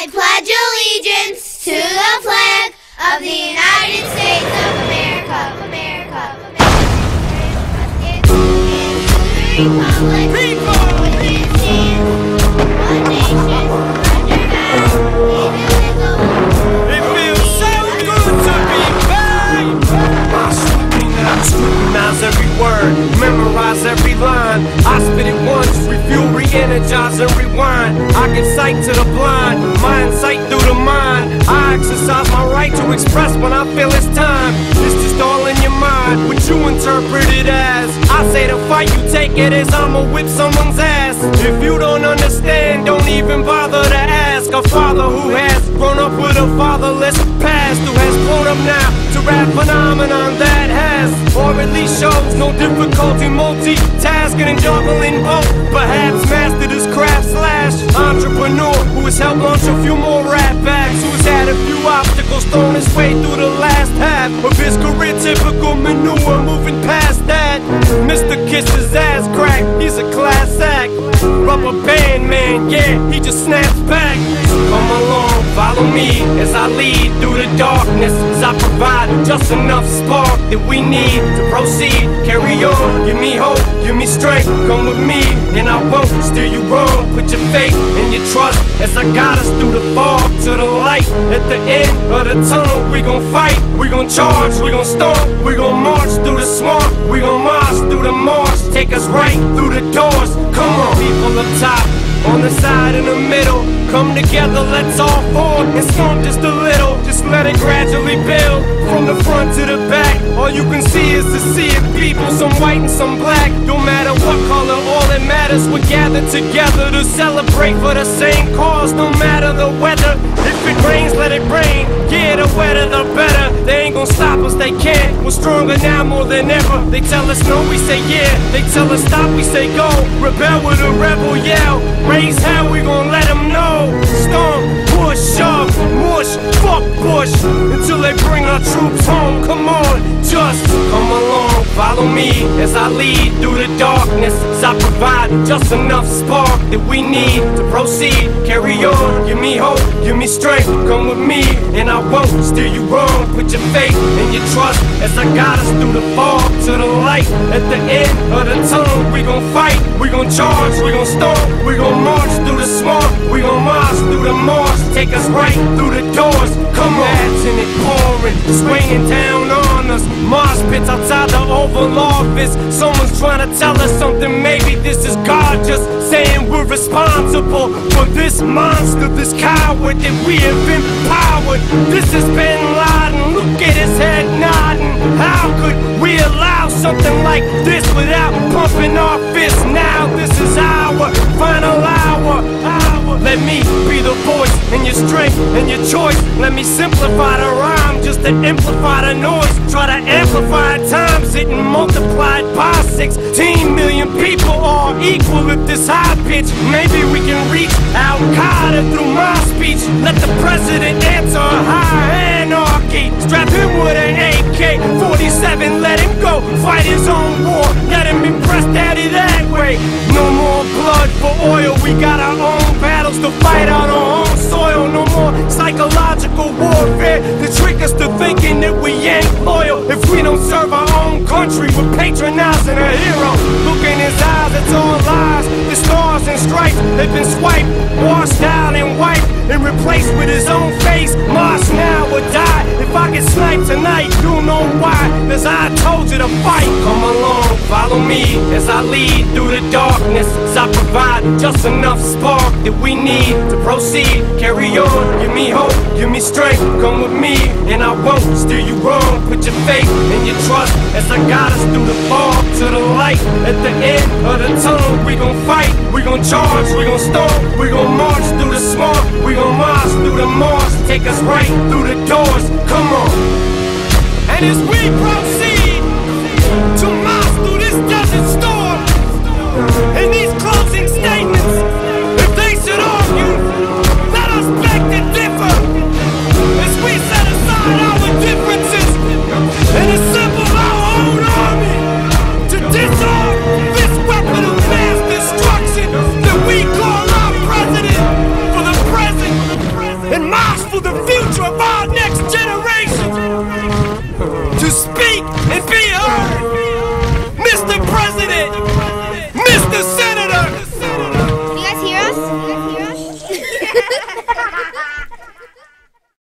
I pledge allegiance to the flag of the United States of America, and to the republic which it stands, one nation, under God, indivisible. It feels so good to be back. I scrutinize every word, memorize every line. I spit it once, refuel, re-energize, and rewind. I give sight to the blind, my insight through the mind. I exercise my right to express when I feel it's time. It's just all in your mind, what you interpret it as. I say the fight, you take it as I'ma whip someone's ass. If you don't understand, don't even bother to ask. A father who has grown up with a fatherless past, who has grown up now to rap phenomenon that has, or at least shows no difficulty multitasking and juggling both. Perhaps mastered his craft slash entrepreneur who has helped launch a few more rap acts, who has had a few obstacles thrown his way through the last half of his career. Typical manure, moving past that. Mr. Kisses ass crack, he's a class act. Rubber band man, yeah, he just snaps back. So come along, follow me as I lead through the darkness, as I provide just enough spark that we need to proceed. Carry on, give me hope, give me strength. Come with me and I won't steer you wrong. Put your faith and your trust as I guide us through the fog to the light. At the end of the tunnel, we gon' fight, we gon' charge, we gon' storm, we gon' march through the swamp, we gon' march through the marsh. Take us right through the doors. Come on, people up top, on the side, in the middle, come together, let's all form and storm just a little. Just let it gradually build from the front to the back. All you can see is the sea of people, some white and some black. Don't matter what color, all that matters, we're gathered together to celebrate for the same cause. No matter the weather, if it rains, let it rain. Yeah, the wetter the better. They ain't gon' stop us, they can't. We're stronger now more than ever. They tell us no, we say yeah. They tell us stop, we say go. Rebel with a rebel yell. Raise hell, we gon' let them know. Storm, push, shove, mush, fuck Bush, until they bring our troops home. Come on, just come along, follow me as I lead through the darkness, as I provide just enough spark that we need to proceed. Carry on, give me hope, give me strength. Come with me and I won't steer you wrong. Put your faith and your trust as I guide us through the fog to the light. At the end of the tunnel, we gon' fight, we gon' charge, we gon' storm, we gon' march through the swamp, we gon' march through the marsh. Take us right through the doors. Come on, imagine it pouring, swinging down on us. Mosh pits outside the Oval Office. Someone's trying to tell us something. Maybe this is God just saying we're responsible for this monster, this coward that we have empowered. This is Bin Laden, look at his head nodding. How could we allow something like this without pumping our fists? Now this is our final hour. Let me be the voice and your strength and your choice. Let me simplify the rhyme just to amplify the noise. Try to amplify times it and multiplied by 16 million people are equal at this high pitch. Maybe we can reach Al-Qaeda through my speech. Let the president answer high anarchy. Strap him with an AK-47, let him go fight his own war. Let him impress daddy that way. No more blood for oil, we got our own battles to fight on our own soil. No more psychological warfare to trick us to thinking that we ain't loyal. If we don't serve our own country, we're patronizing a hero. Look in his eyes, it's all lies. The stars and stripes, they've been swiped, washed out and wiped, and replaced with his own face. Mosh now or die. If I get sniped tonight, you'll know why. Cause I told you to fight. Come along, follow me as I lead through the darkness, as I provide just enough spark that we need to proceed. Carry on, give me hope, give me strength. Come with me and I won't steer you wrong. Put your faith and your trust as I guide us through the fog to the light. At the end of the tunnel, we gon' fight, we gon' charge, we gon' storm, we gon' march through the swamp, we gon' march through the marsh. Take us right through the doors. Come on. And as we proceed to march through this desert storm, in these closing statements, if they should argue, let us beg to differ, as we set aside our differences and assemble our own army to disarm this weapon of mass destruction that we call our president for the present.